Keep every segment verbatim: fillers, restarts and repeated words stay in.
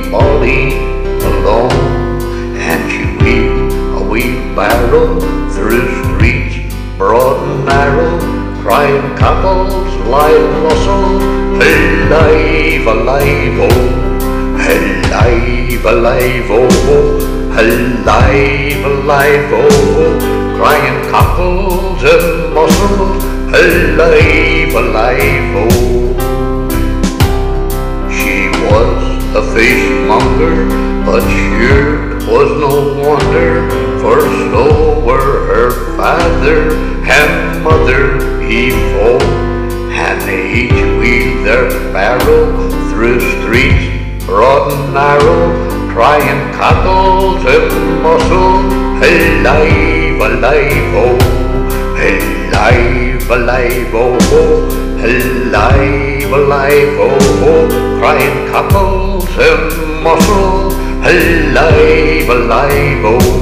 Molly alone, and she wheeled a wheelbarrow through streets broad and narrow, crying cockles, live mussels, alive, alive, oh, alive, alive, oh, alive, alive, oh, crying cockles and mussels, alive, alive, oh. She was a facemonger, but sure 'twas no wonder, for so were her father and mother before, and they each wheeled their barrow through streets broad and narrow, crying cockles and mussels, alive, alive, oh, alive, alive, oh, alive, alive, oh, crying cockles and mussels, alive, alive, oh.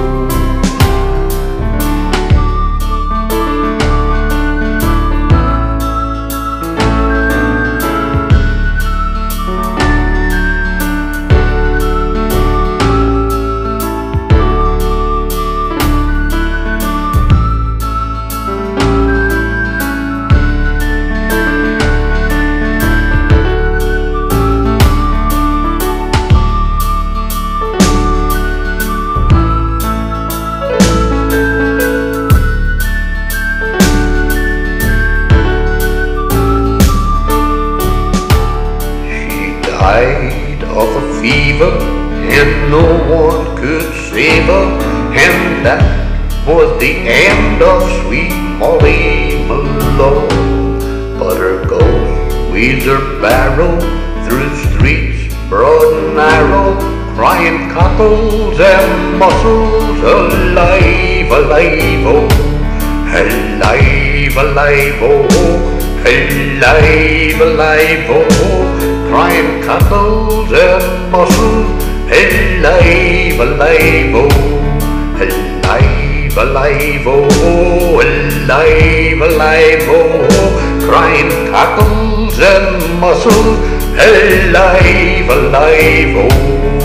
Died of a fever, and no one could save her, and that was the end of sweet Molly Malone. But her ghost wheels her barrow through streets broad and narrow, crying cockles and mussels, alive, alive, oh, alive, alive, oh, alive, alive, oh, crying cockles and mussels, alive, alive, oh, alive, alive, oh, alive, alive, oh, crying cockles and mussels, alive, alive, oh.